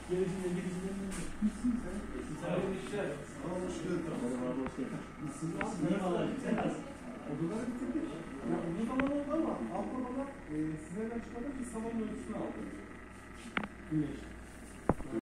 Gelişinde gidişinde gitsin sen. Hayırlı işler. Sağ olun, hoş geldin. Odaları bitirdik. Ya uzun zaman oldu ama alt odalar sizlerden çıkardık ki salon ölçüsünü aldık. Güneş.